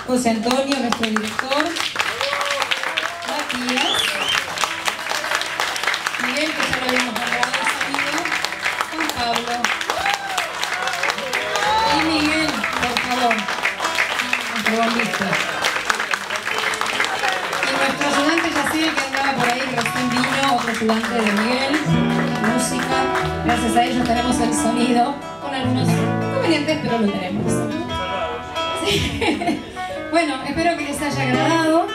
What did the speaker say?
José Antonio, nuestro director, Matías, Miguel, que ya lo habíamos nombrado, sonido, Juan Pablo. Y Miguel, por favor, nuestro bombista. Y nuestro ayudante Yaciel, que andaba por ahí, que recién vino, otro ayudante de Miguel, música. Gracias a ellos tenemos el sonido, con algunos inconvenientes, pero lo tenemos. Sí. Bueno, espero que les haya agradado.